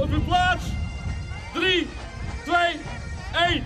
op uw plaats. 3, 2, 1.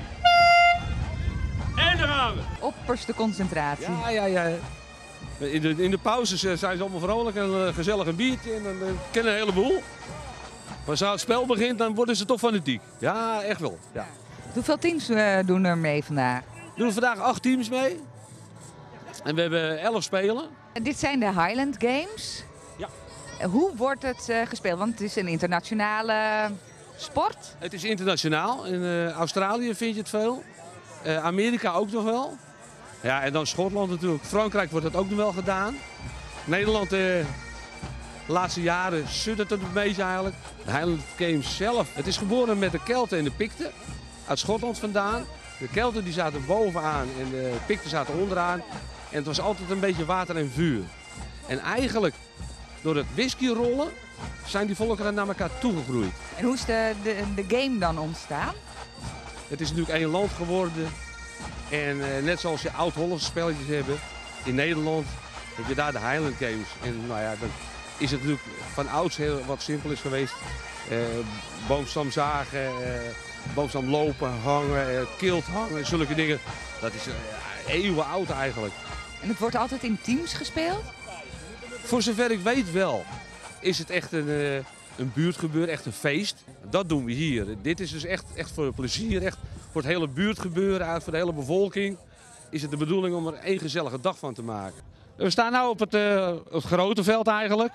En daar gaan we. Opperste concentratie. Ja. In de pauzes zijn ze allemaal vrolijk en gezellig een biertje en dan kennen een heleboel. Maar zodra het spel begint, dan worden ze toch fanatiek. Ja, echt wel. Ja. Hoeveel teams doen er mee vandaag? Er doen vandaag 8 teams mee. En we hebben 11 spelen. Dit zijn de Highland Games. Ja. Hoe wordt het gespeeld? Want het is een internationale sport. Het is internationaal. In Australië vind je het veel. Amerika ook nog wel. Ja, en dan Schotland natuurlijk. Frankrijk wordt het ook nog wel gedaan. Nederland, de laatste jaren suddert het een beetje eigenlijk. De Highland Games zelf. Het is geboren met de Kelten en de Picten. Uit Schotland vandaan. De Kelten die zaten bovenaan en de Picten zaten onderaan. En het was altijd een beetje water en vuur. En eigenlijk, door het whiskyrollen, zijn die volkeren naar elkaar toegegroeid. En hoe is de game dan ontstaan? Het is natuurlijk één land geworden. En net zoals je oud-Hollandse spelletjes hebben, in Nederland heb je daar de Highland Games. En nou ja, dan is het natuurlijk van ouds heel wat simpel is geweest. Boomstam zagen, boomstam lopen, hangen, kilt hangen, zulke dingen. Dat is eeuwen oud eigenlijk. En het wordt altijd in teams gespeeld? Voor zover ik weet wel, is het echt een buurtgebeuren, echt een feest. Dat doen we hier. Dit is dus echt voor het plezier, echt voor het hele buurtgebeuren, voor de hele bevolking. Is het de bedoeling om er één gezellige dag van te maken. We staan nu op het grote veld eigenlijk.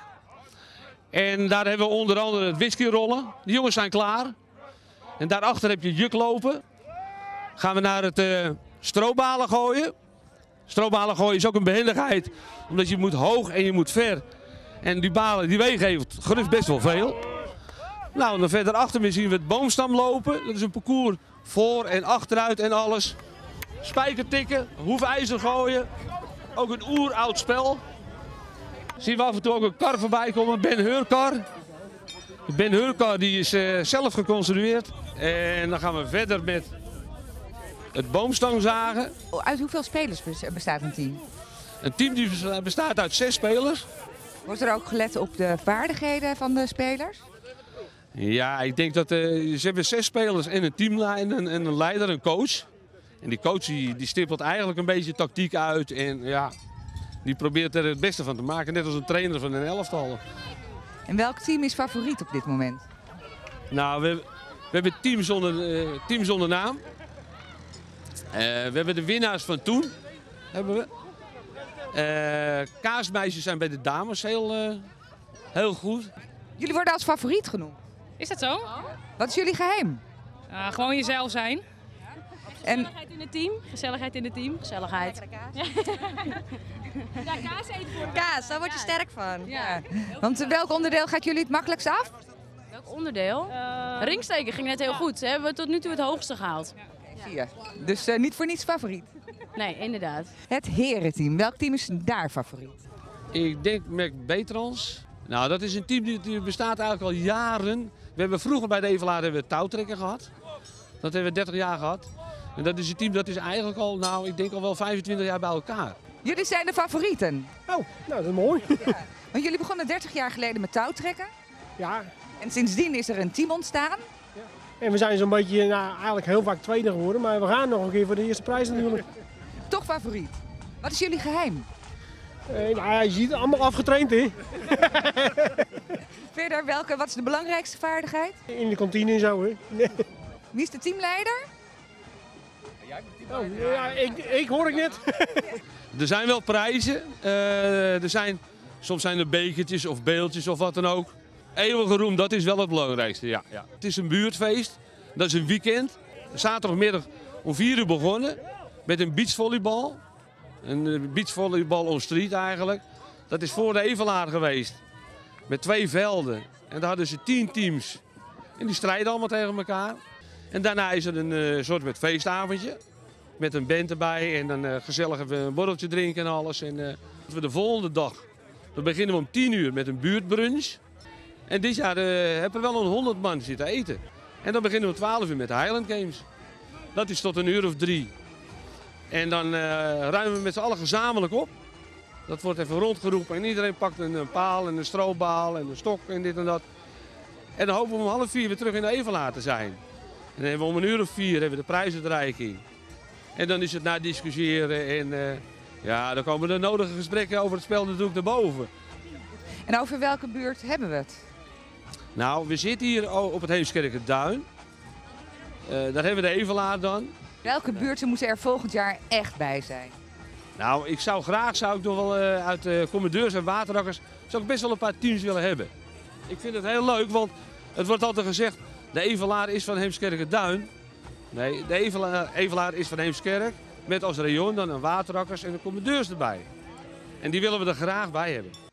En daar hebben we onder andere het whiskyrollen. De jongens zijn klaar. En daarachter heb je juk lopen. Gaan we naar het strobalen gooien. Strobalen gooien is ook een behendigheid, omdat je moet hoog en je moet ver. En die balen die wegen heeft gerust best wel veel. Nou, en dan verder achter me zien we het boomstam lopen. Dat is een parcours voor en achteruit en alles. Spijker tikken, hoefijzer gooien. Ook een oeroud spel. Zien we af en toe ook een kar voorbij komen, Ben Hurkar. De Ben Hurkar die is zelf geconstrueerd. En dan gaan we verder met het boomstangzagen. Uit hoeveel spelers bestaat een team? Een team die bestaat uit 6 spelers. Wordt er ook gelet op de vaardigheden van de spelers? Ja, ik denk dat ze hebben 6 spelers en een teamleider en een leider, een coach. En die coach die stippelt eigenlijk een beetje tactiek uit en ja, die probeert er het beste van te maken, net als een trainer van een elftal. En welk team is favoriet op dit moment? Nou, we hebben team zonder naam. We hebben de winnaars van toen. Hebben we. Kaasmeisjes zijn bij de dames heel goed. Jullie worden als favoriet genoemd. Is dat zo? Wat is jullie geheim? Gewoon jezelf zijn. En Gezelligheid in het team. Gezelligheid in het team. Gezelligheid. Ja, kaas eten voor kaas, daar word je sterk van. ja, want welk onderdeel gaat jullie het makkelijkst af? Welk onderdeel? Ringsteken ging net heel goed. Hebben we tot nu toe het hoogste gehaald. 4. Dus niet voor niets favoriet. Nee, inderdaad. Het herenteam, welk team is daar favoriet? Ik denk McBetrans. Nou, dat is een team die bestaat eigenlijk al jaren. We hebben vroeger bij de Evenaar hebben we touwtrekken gehad. Dat hebben we 30 jaar gehad. En dat is een team dat is eigenlijk al, nou, ik denk al wel 25 jaar bij elkaar. Jullie zijn de favorieten. Oh, nou dat is mooi. Ja. Want jullie begonnen 30 jaar geleden met touwtrekken. Ja, En sindsdien is er een team ontstaan. en we zijn zo'n beetje, nou, eigenlijk heel vaak tweede geworden, maar we gaan nog een keer voor de eerste prijs natuurlijk. Toch favoriet. Wat is jullie geheim? Nou ja, je ziet het allemaal afgetraind, hè. Verder, wat is de belangrijkste vaardigheid? In de kantine en zo, hè. Nee. Wie is de teamleider? Oh, ja, ik hoor ik net. Er zijn wel prijzen. Soms zijn er bekertjes of beeldjes of wat dan ook. Eeuwige roem, dat is wel het belangrijkste. Ja. Het is een buurtfeest. Dat is een weekend. Zaterdagmiddag om 4 uur begonnen met een beachvolleybal. Een beachvolleybal on street eigenlijk. Dat is voor de Evenaar geweest. Met 2 velden. En daar hadden ze 10 teams. En die strijden allemaal tegen elkaar. En daarna is er een soort met feestavondje. Met een band erbij en dan gezellig even een borreltje drinken en alles. En de volgende dag, dan beginnen we om 10 uur met een buurtbrunch. En dit jaar hebben we wel een 100 man zitten eten. En dan beginnen we om 12 uur met de Highland Games. Dat is tot 1 uur of 3. En dan ruimen we met z'n allen gezamenlijk op. Dat wordt even rondgeroepen en iedereen pakt een paal en een strobaal en een stok en dit en dat. En dan hopen we om 3:30 weer terug in de Evelaar te zijn. En dan hebben we om 4:00 hebben we de prijsuitreiking. En dan is het na discussiëren en ja, dan komen de nodige gesprekken over het spel natuurlijk naar boven. En over welke buurt hebben we het? Nou, we zitten hier op het Heemskerker Duin. Daar hebben we de Evelaar dan. Welke buurten moeten er volgend jaar echt bij zijn? Nou, zou ik nog wel uit commandeurs en waterakkers, zou ik best wel een paar teams willen hebben. Ik vind het heel leuk, want het wordt altijd gezegd, de Evelaar is van Heemskerker Duin. Nee, de Evelaar is van Heemskerk, met als rayon dan een waterakkers en een commandeurs erbij. En die willen we er graag bij hebben.